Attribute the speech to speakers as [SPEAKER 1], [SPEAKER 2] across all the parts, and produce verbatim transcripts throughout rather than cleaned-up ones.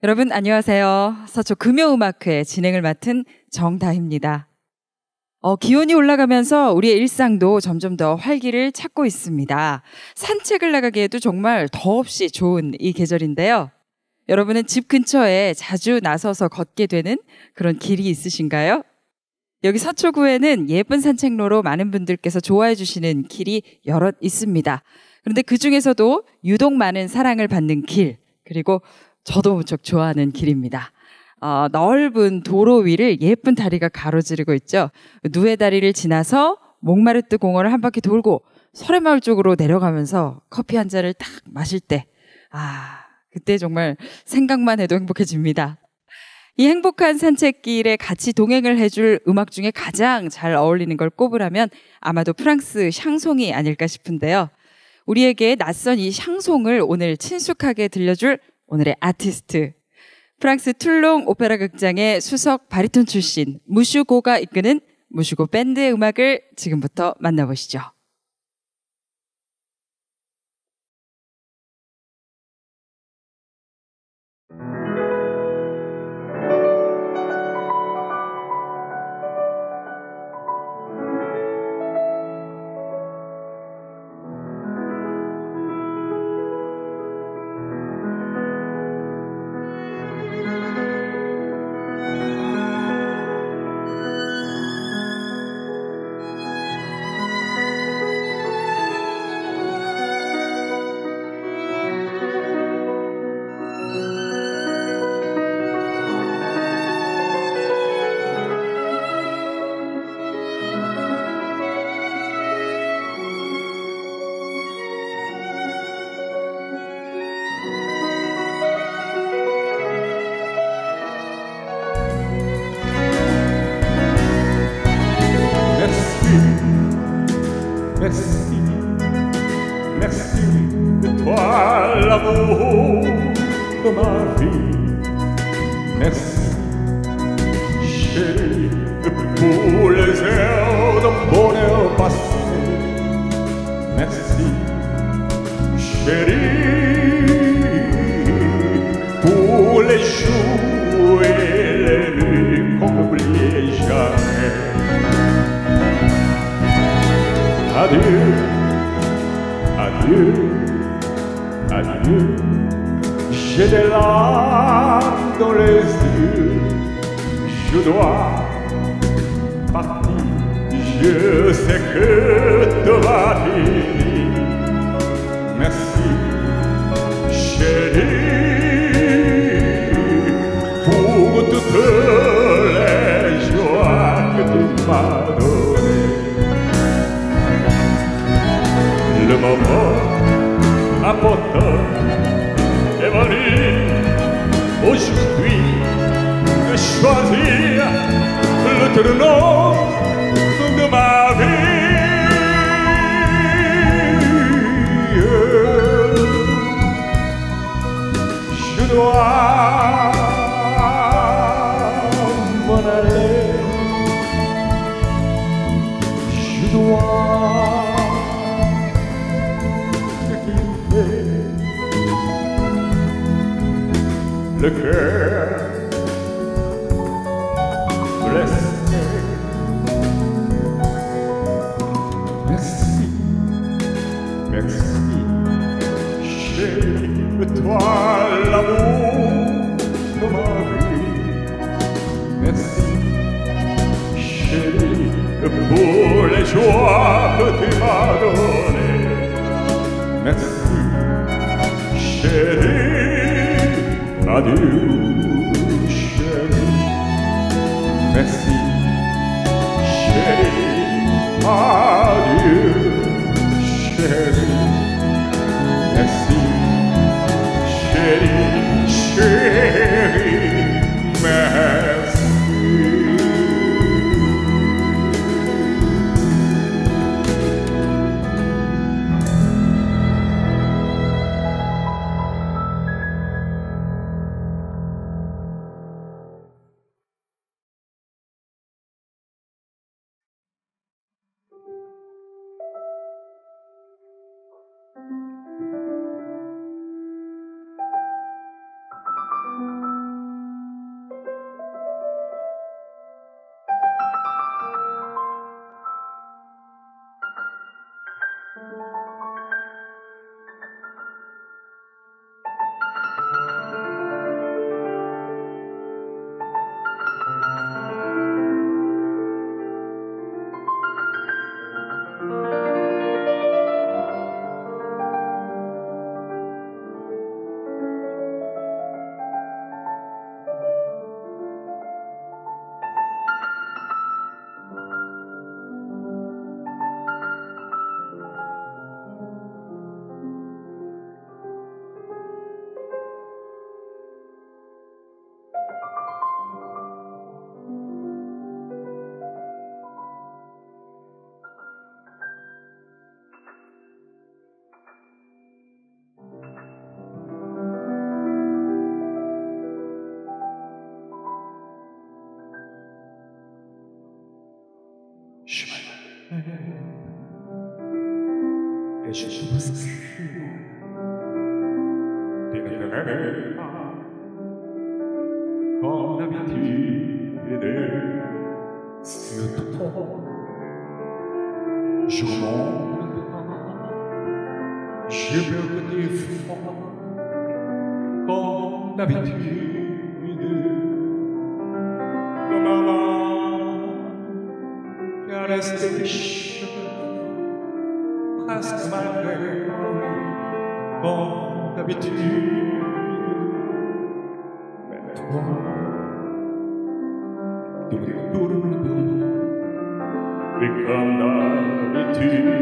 [SPEAKER 1] 여러분 안녕하세요. 서초 금요음악회 진행을 맡은 정다희입니다. 어, 기온이 올라가면서 우리의 일상도 점점 더 활기를 찾고 있습니다. 산책을 나가기에도 정말 더없이 좋은 이 계절인데요. 여러분은 집 근처에 자주 나서서 걷게 되는 그런 길이 있으신가요? 여기 서초구에는 예쁜 산책로로 많은 분들께서 좋아해 주시는 길이 여럿 있습니다. 그런데 그 중에서도 유독 많은 사랑을 받는 길, 그리고 저도 무척 좋아하는 길입니다. 어, 넓은 도로 위를 예쁜 다리가 가로지르고 있죠. 누에 다리를 지나서 몽마르트 공원을 한 바퀴 돌고 설해마을 쪽으로 내려가면서 커피 한 잔을 딱 마실 때, 아, 그때 정말 생각만 해도 행복해집니다. 이 행복한 산책길에 같이 동행을 해줄 음악 중에 가장 잘 어울리는 걸 꼽으라면 아마도 프랑스 샹송이 아닐까 싶은데요. 우리에게 낯선 이 샹송을 오늘 친숙하게 들려줄 오늘의 아티스트, 프랑스 툴롱 오페라 극장의 수석 바리톤 출신 무슈고가 이끄는 무슈고 밴드의 음악을 지금부터 만나보시죠.
[SPEAKER 2] Merci, merci de toi l'amour de ma vie. Merci, chérie, pour les heures de bonheur passé. Merci, chérie, pour les jours et les nuits qu'on n'oublie jamais. Adieu, adieu, adieu. J'ai des larmes dans les yeux. Je dois partir. Je sais que tout va finir. Merci, chérie, pour toutes les joies que tu m'as données. Le moment important est venu aujourd'hui de choisir le tournant de ma vie. Je dois m'en aller. Je dois le cœur blessé. Merci, merci, chérie, toi l'amour de ma vie. Merci, chérie, pour les joies que tu m'as données. Merci, chérie. Adieu, chérie, merci, chérie, adieu, chérie, merci, chérie, chérie, merci. et je te bouscule. T'éclaireras comme d'habitude sur toi. Je remonte, je veux que t'es fort comme d'habitude. Maman caresse tes cheveux presque malgré comme d'habitude. Mais toi, tu me tournes le dos et comme d'habitude.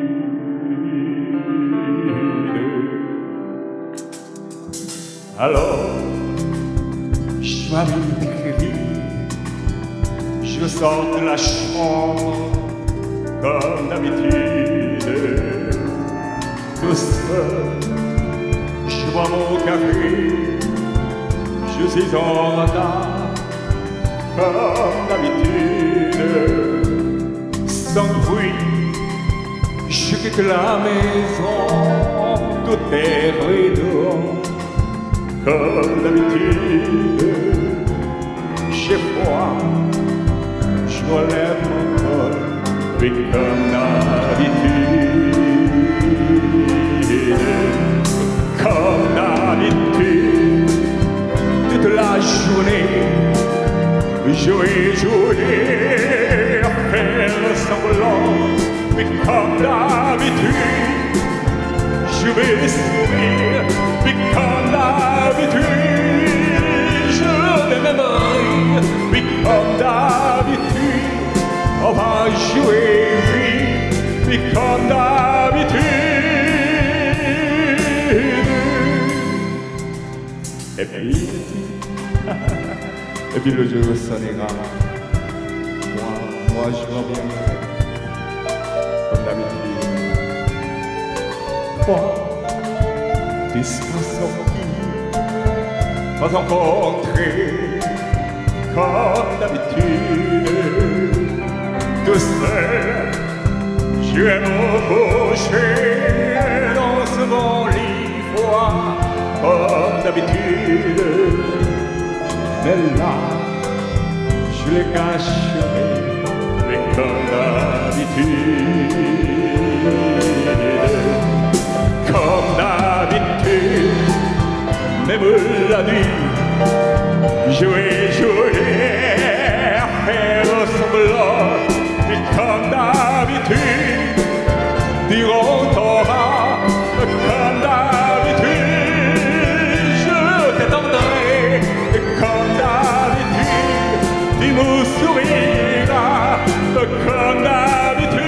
[SPEAKER 2] Alors, je m'habille d'écrire, je sors de la chambre comme d'habitude. Tout seul, je bois mon café, je suis en retard comme d'habitude. Sans bruit, je quitte la maison, tout est rideau comme d'habitude. J'ai froid, je relève mon col, mais comme d'habitude. Comme d'habitude, toute la journée, jouer, jouer, faire semblant, mais comme d'habitude, je vais sourire, mais comme d'habitude, je vais m'aimer, mais comme d'habitude, on va jouer, oui, mais comme d'habitude. Et puis, et puis le jour sonnera. Moi, moi je reviendrai comme d'habitude. Toi, tu seras sorti, pas encore entré comme d'habitude. Tout seul, je vais m'embaucher dans ce bon lit froid comme d'habitude. Mais là, je les cacherai, mais comme d'habitude. Comme d'habitude, même la nuit, jouer, jouer, faire semblant, mais comme d'habitude, dire on t'aura, comme d'habitude, je t'étendrai, comme d'habitude, tu me souriras, comme d'habitude.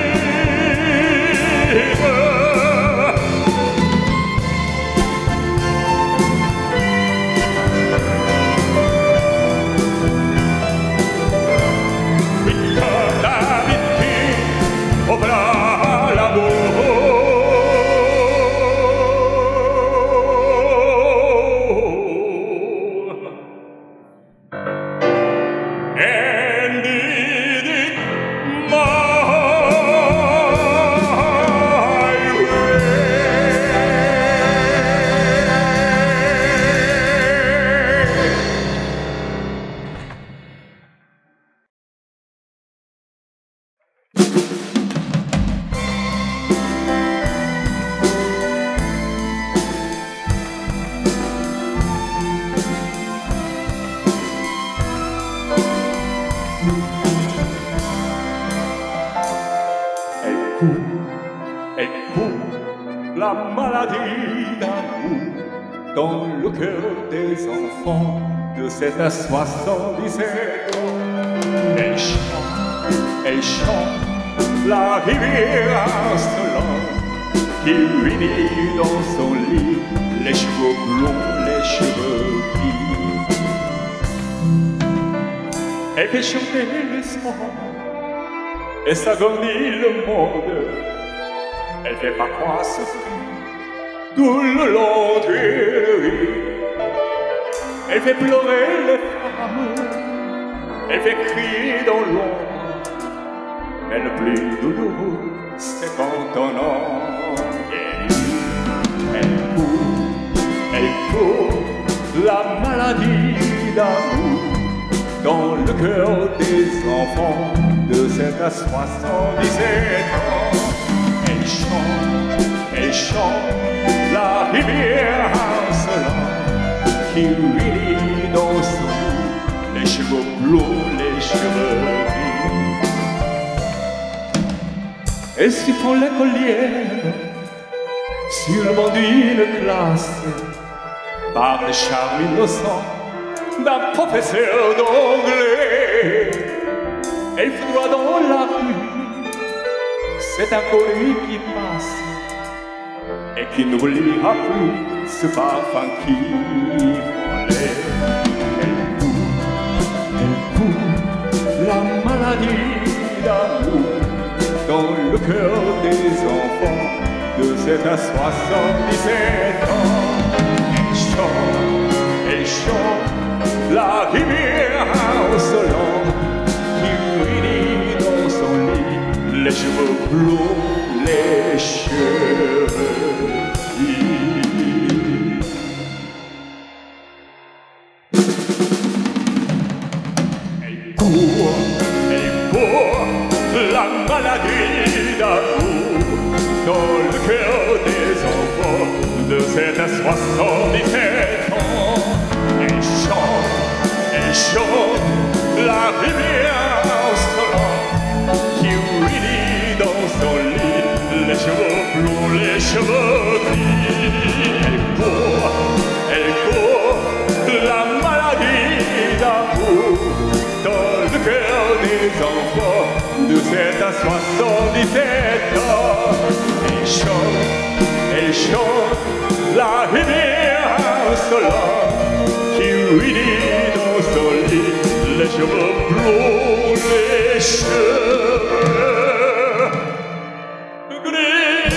[SPEAKER 2] La maladie d'amour dans le cœur des enfants de sept à soixante-dix-sept ans. Elle chante, elle chante la rivière insolente qui lui dit dans son lit les cheveux blonds, les cheveux gris. Elle fait chanter les sons et s'agonie le monde. Elle fait parfois souffrir tout le long de la nuit. Elle fait pleurer les femmes, elle fait crier dans l'ombre mais le plus douloureux, c'est quand on en guérit. Elle court, elle court, la maladie d'amour dans le cœur des enfants de sept à soixante-dix-sept ans. Elle chante, elle chante la rivière insolente qui rit dans son lit, les cheveux blonds, les cheveux gris. Et siffle l'écolière sur le banc d'une classe par le charme innocent d'un professeur d'anglais. Elle foudroie dans la rue cet inconnu qui passe et qui n'oubliera plus ce parfum qui volait. Elle court, elle court, la maladie d'amour dans le cœur des enfants de sept à soixante-dix-sept ans. Elle chante, elle chante la rivière insolente qui rit dans son lit, les cheveux blonds, les cheveux gris. Elle court, elle court, la maladie d'amour dans le cœur des enfants de sept à soixante-dix-sept ans. Elle chante, elle chante la rivière insolente qui rit dans son lit, les cheveux blonds, les cheveux gris. Elle court, elle court, la maladie d'amour dans le cœur des enfants de sept à soixante-dix-sept ans. Elle chante, elle chante la rivière insolente qui rit dans son lit, les cheveux blonds, les cheveux gris.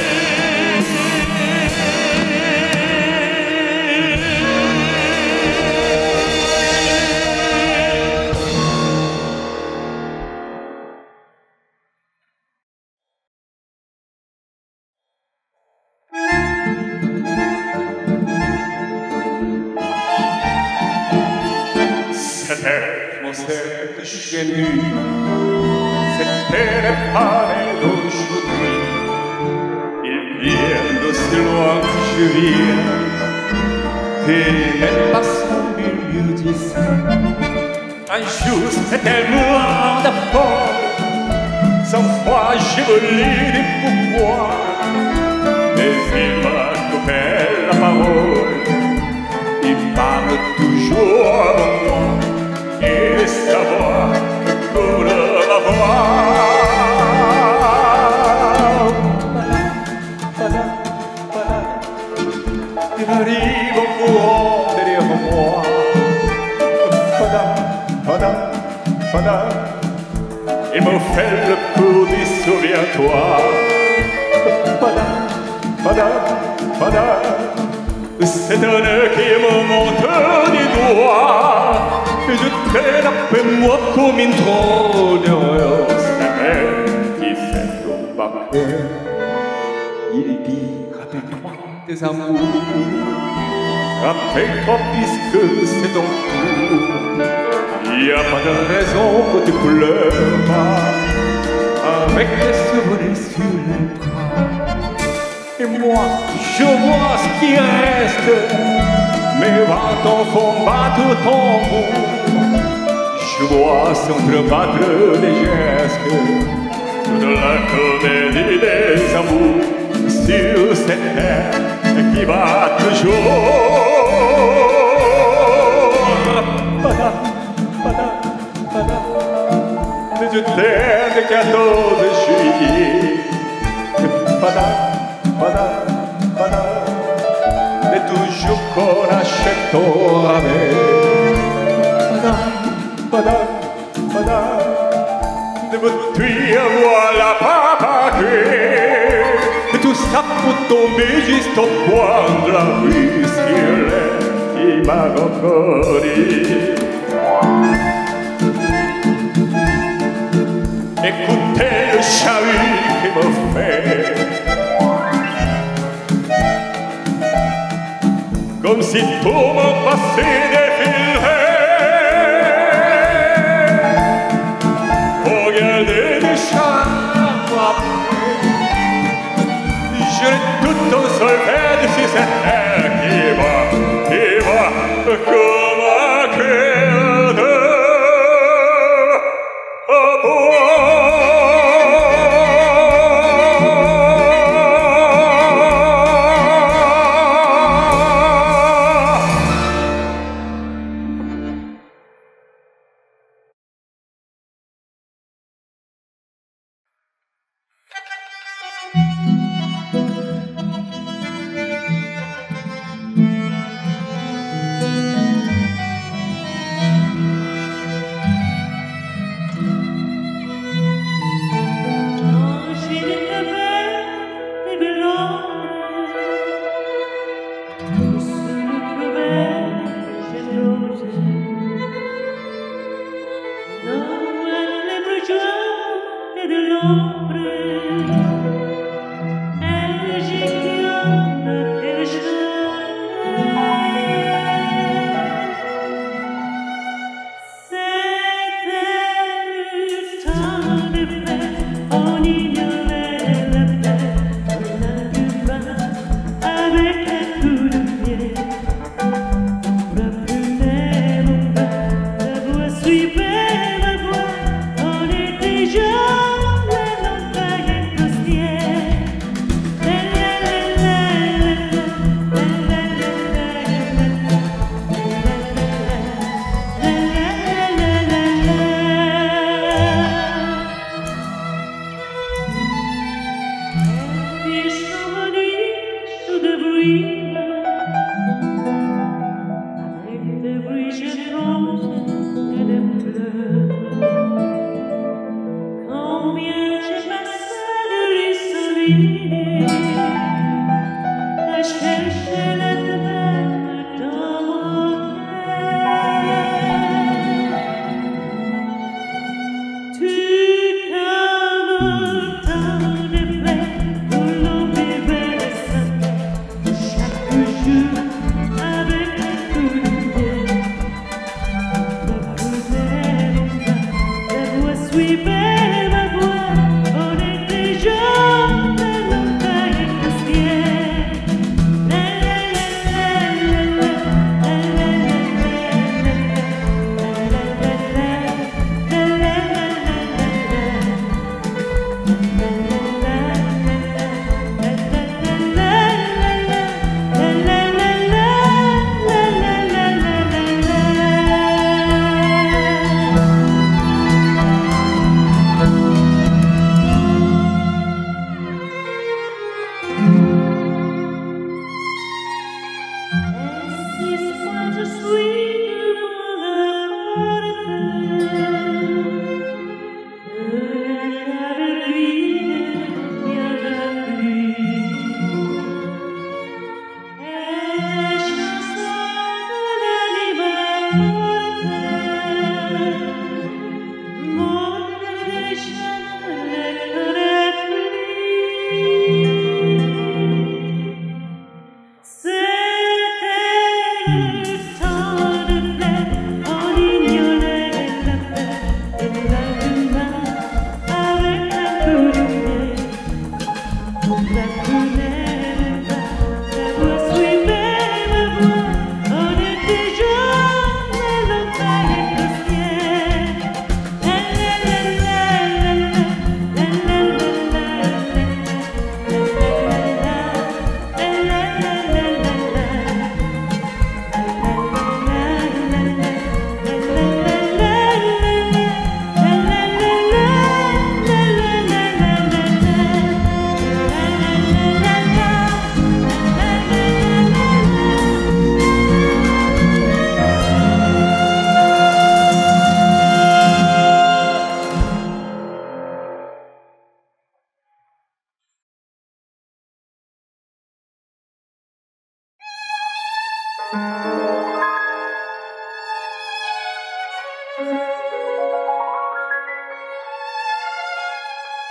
[SPEAKER 2] C'était mon cercle chez lui, c'était les pareils d'aujourd'hui. Ils viennent d'aussi loin que je viens, et même pas au milieu d'ici. Un jour c'était moi d'abord, sans foi j'ai volé des pourquoi, mais il m'a coupé la parole, il parle toujours avant moi. Et savoir pour le avoir. Il arrive en courant derrière moi. Il me fait le coup du souviens-toi. C'est un nœud qui me monte du doigt. Et je traîne après moi comme une drôle d'heureuse semaine qui fait au baquet. Il dit, rappelle-toi tes amours, rappelle-toi puisque c'est ton tour. Il n'y a pas de raison que tu pleures pas, avec les souvenirs sur les bras. Et moi, je vois ce qui reste, mes vingt enfants battent ton tambour. Je vois s'entrebattre les gestes de la comédie des amours sur cette terre qui va toujours. Pada, pada, pada. Mais je t'aime le quatorze juillet. Pada, pada, pada. Et toujours qu'on achète au rabais. Pada, pada, pada. De me tuer, voilà papa que. Et tout ça pour tomber juste au coin de la rue sur l'air qui m'a encore dit. Écoutez le aussitôt mon passé défilé. Regardez les charmes après, je l'ai tout en solfège si c'est elle qui va, qui va comme un cœur de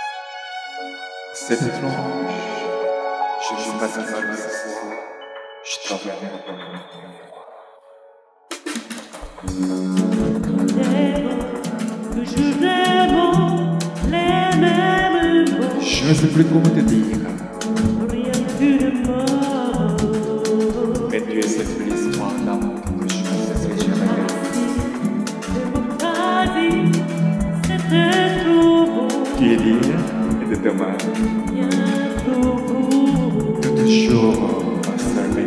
[SPEAKER 2] C'est étrange, je ne sais pas si ça va ce soir. Je ne sais plus comment te dire, mais tu es cette belle histoire d'amour que je ne cesserai jamais. Qui est d'hier et de demain, de toujours à servir.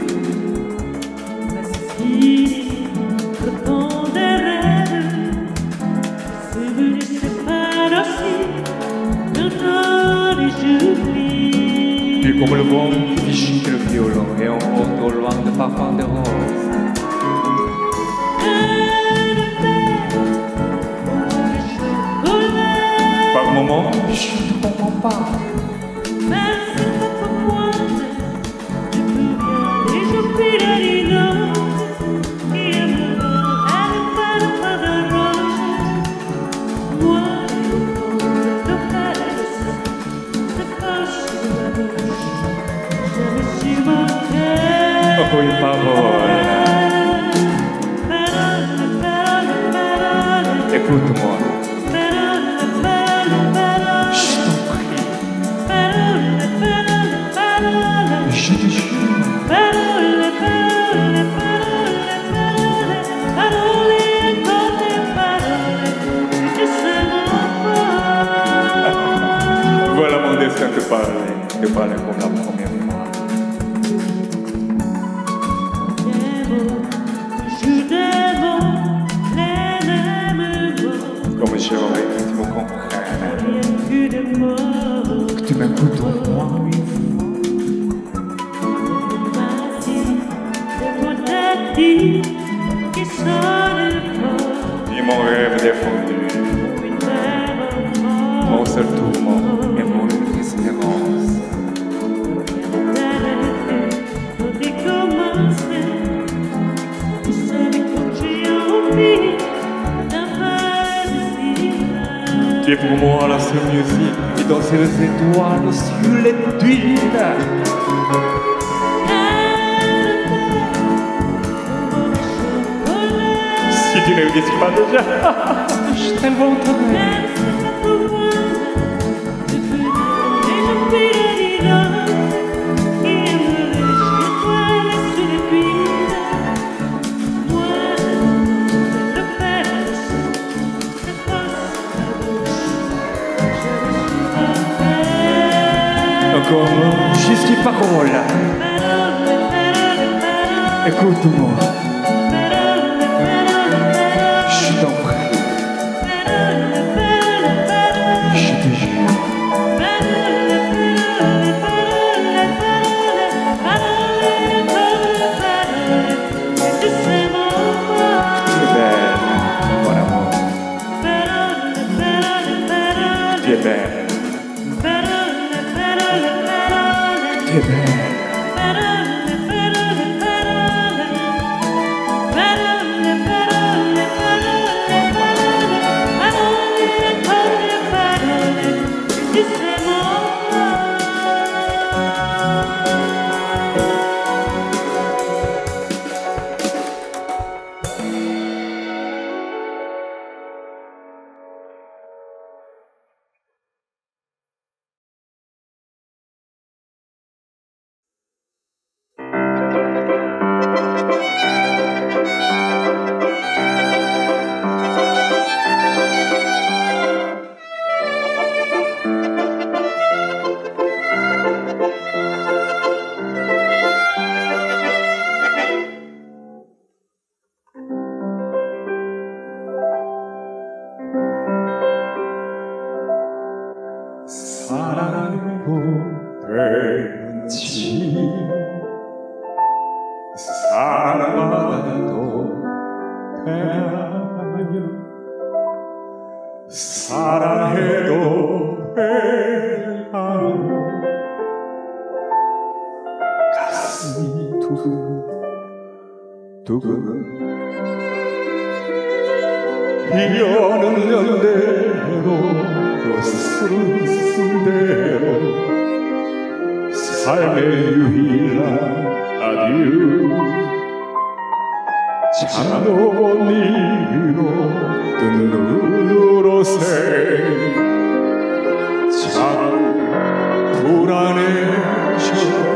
[SPEAKER 2] Tu es comme le vent qui chante le violon et emporte au loin le parfum des roses. Par moments, je ne comprends pas. Encore une parole. Écoute-moi. Je t'en prie. Je te jure. Voilà mon destin de parler, de parler comme la première fois. Comme j'aimerais que tu me comprennes, que tu m'écoutes au moins une fois. Et mon rêve défendu, mon seul tourment et mon espérance. Tu es pour moi la seule musique et danser les étoiles sur les dunes. Si tu ne le dis pas déjà, je t'inventerai. Encore juste une parole. Écoute-moi. Je t'en prie. Je te jure. Tu es belle, mon amour. Tu es belle. Tu es belle. 사랑해도 되는지 사랑해도 되나요 사랑해도 되나요 가슴이 두근두근 이어는 연대로 그 술은 순대로 삶의 유일한 adieu. 잠도 니로 뜬 눈으로 새 참 불안해져.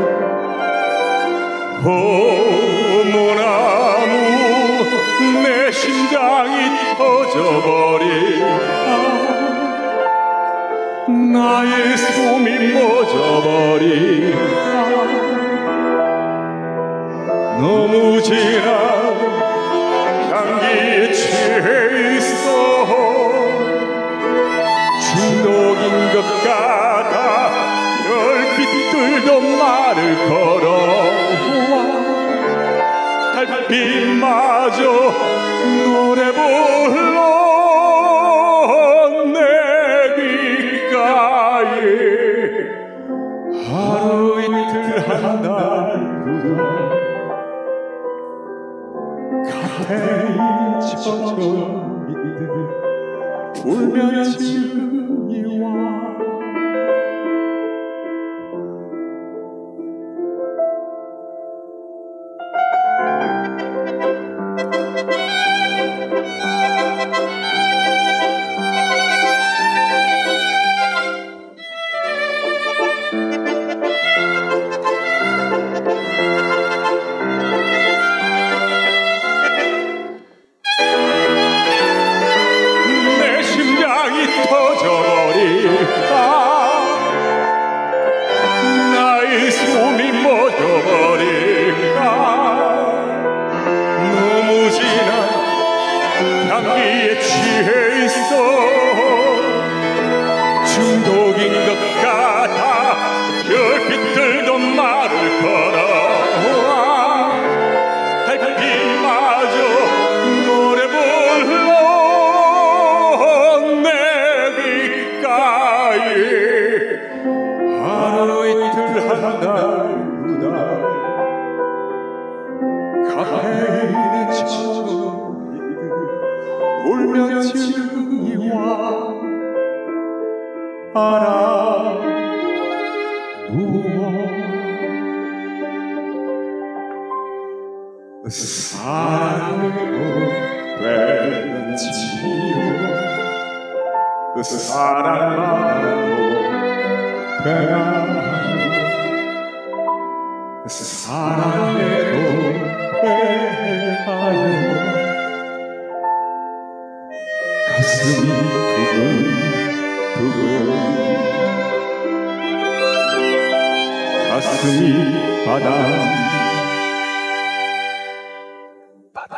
[SPEAKER 2] 어머나무 내 심장이 터져버린 나의 숨이 멎어버린 너무 진한 향기에 취해 있어. 중독인 것 같아 별빛들도 말을 걸어와 달빛마저 노래 불러 내 귓가에 하루 이틀 한 달 카페인 젖어 있듯 울면 지금이 와. 나의 숨이 멎어버릴까. 너무 진한 향기에 취해 있어. 중독인 것 같아 별빛들도 말을 걸어와 달빛마저 노래 불러 내 귓가에 하루 이틀 한 달 두 달 카페인에 젖어 울면 지금이 와. 알아 누워 사랑으로 되는 치유 사랑만으로 되나 사랑해도 돼가요. 가슴이 두근두근 가슴이 바다 바다.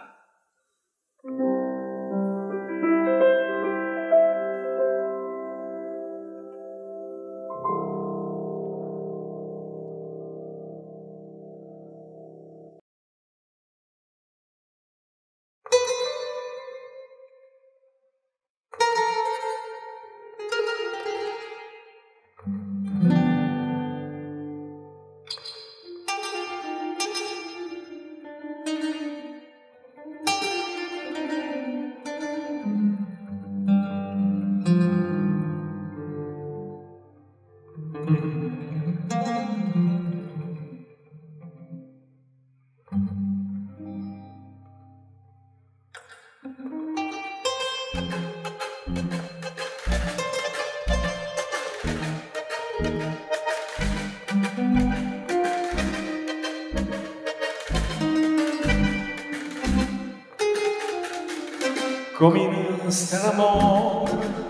[SPEAKER 2] Comme une salamandre,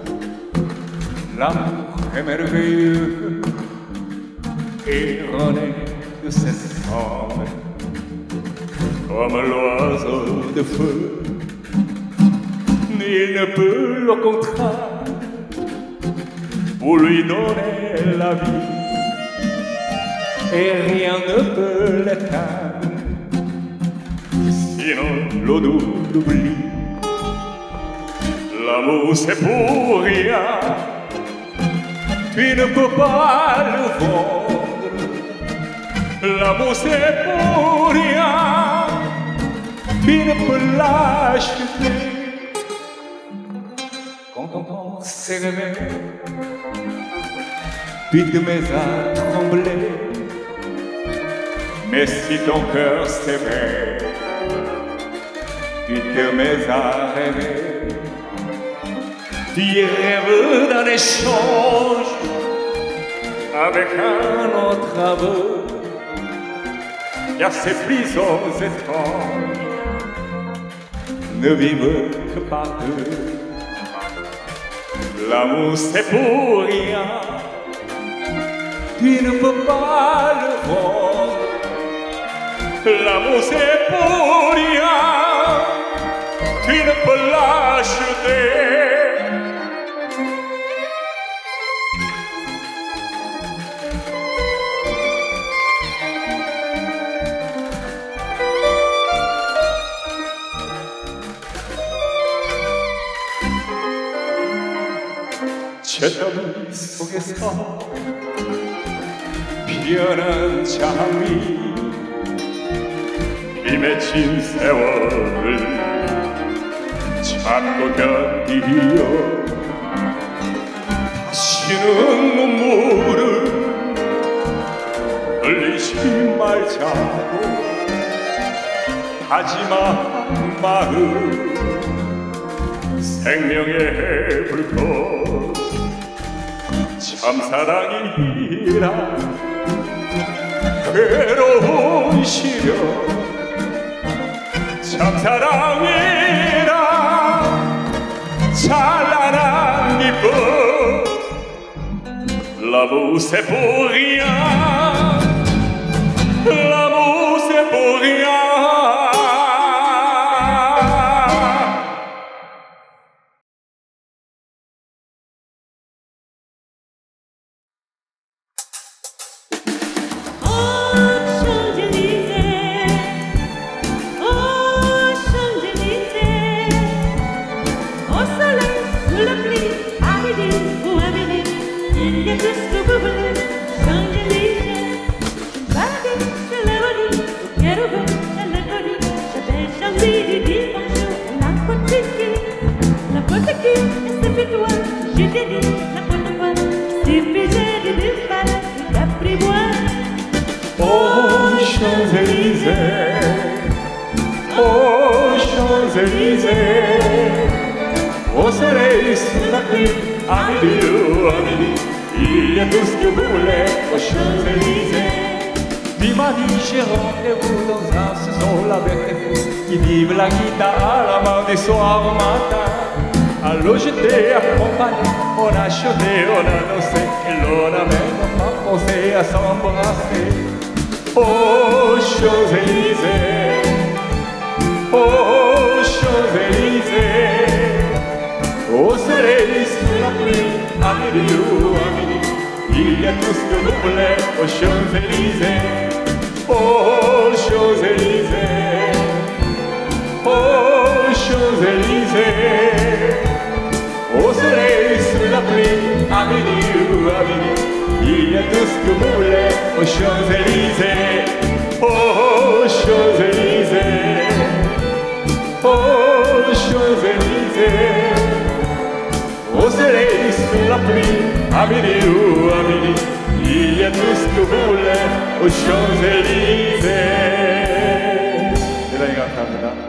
[SPEAKER 2] l'amour est merveilleux et renaît de cette forme comme l'oiseau de feu. Il ne peut au contraire pour lui donner la vie et rien ne peut l'éteindre sinon l'eau d'oubli. L'amour c'est pour rien, tu ne peux pas le vendre. L'amour c'est pour rien, tu ne peux l'acheter. Quand ton corps s'est réveillé, tu te mets à trembler, Et si ton cœur s'éveille, tu te mets à rêver, tu rêves d'un échange avec un autre aveu, car ces prisons étranges ne vivent que par deux. L'amour c'est pour rien, tu ne peux pas le vendre. L'amour c'est pour rien, tu ne peux l'acheter. 채점이 속에서 피어난 장미 이 맺힌 세월을 참고 견디어 다시는 눈물을 흘리지 말자고 다짐한 마음 생명의 불꽃 참사랑이라 괴로운 시련 참사랑이라 찬란한 기쁨 L'amour c'est pour rien L'amour c'est pour rien Oh Champs-Élysées, oh Champs-Élysées, au soleil sous la pluie, à midi ou à midi, il y a tout ce que vous voulez aux Champs-Élysées. Dimanche, j'ai rendez-vous dans un saison avec des fous qui vivent la guitare à la main des soirs au matin. Alors j'étais accompagné, on a chanté, on a dansé, et l'on a même pas pensé à s'embrasser. Oh Champs-Élysées, oh Champs-Élysées, au soleil sous la pluie, à midi ou à midi, il y a tout ce que vous voulez aux Champs-Élysées. Oh Champs-Élysées, oh Champs-Élysées, au soleil sous la pluie, à midi ou à midi, il y a tout ce que vous voulez aux Champs-Élysées. Oh Champs-Élysées, oh Champs-Élysées, au soleil sous la pluie, à midi ou à midi, il y a tout ce que vous voulez aux Champs-Élysées. 대단히 감사합니다.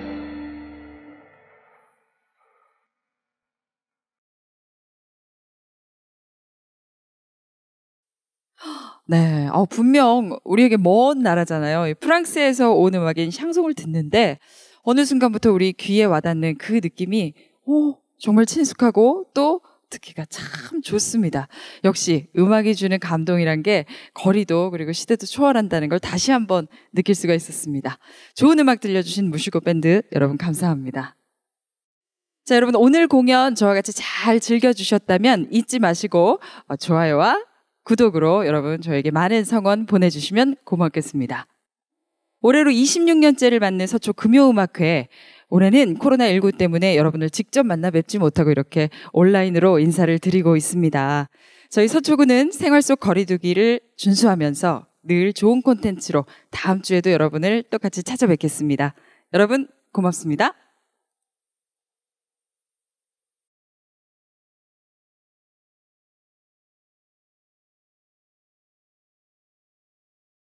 [SPEAKER 1] 네, 어, 분명 우리에게 먼 나라잖아요. 프랑스에서 온 음악인 샹송을 듣는데 어느 순간부터 우리 귀에 와닿는 그 느낌이 오, 정말 친숙하고 또 듣기가 참 좋습니다. 역시 음악이 주는 감동이란 게 거리도 그리고 시대도 초월한다는 걸 다시 한번 느낄 수가 있었습니다. 좋은 음악 들려주신 무시고 밴드 여러분 감사합니다. 자, 여러분 오늘 공연 저와 같이 잘 즐겨주셨다면 잊지 마시고 어, 좋아요와 구독으로 여러분 저에게 많은 성원 보내주시면 고맙겠습니다. 올해로 이십육 년째를 맞는 서초 금요음악회. 올해는 코로나십구 때문에 여러분을 직접 만나 뵙지 못하고 이렇게 온라인으로 인사를 드리고 있습니다. 저희 서초구는 생활 속 거리두기를 준수하면서 늘 좋은 콘텐츠로 다음 주에도 여러분을 똑같이 찾아뵙겠습니다. 여러분 고맙습니다.